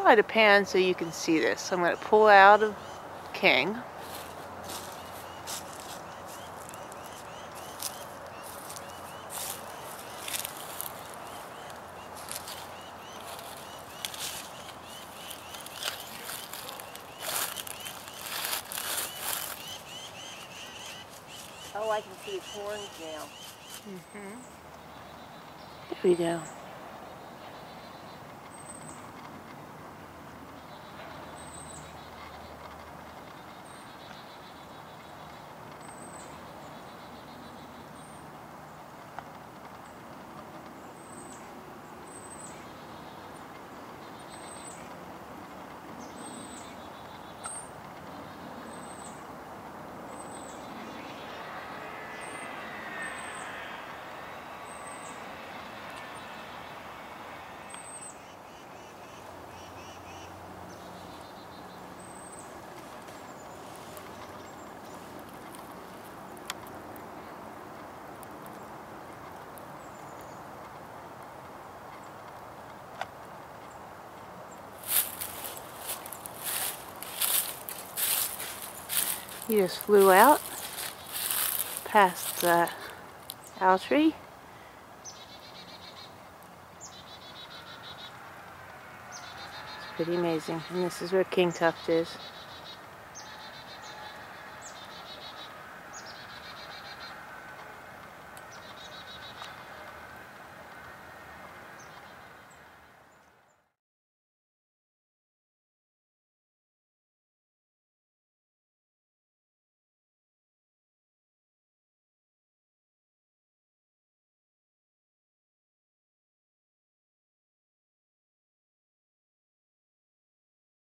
try to pan so you can see this. So I'm going to pull out of King. Oh, I can see his horns now. There we go. He just flew out past the owl tree. It's pretty amazing. And this is where King Tuft is.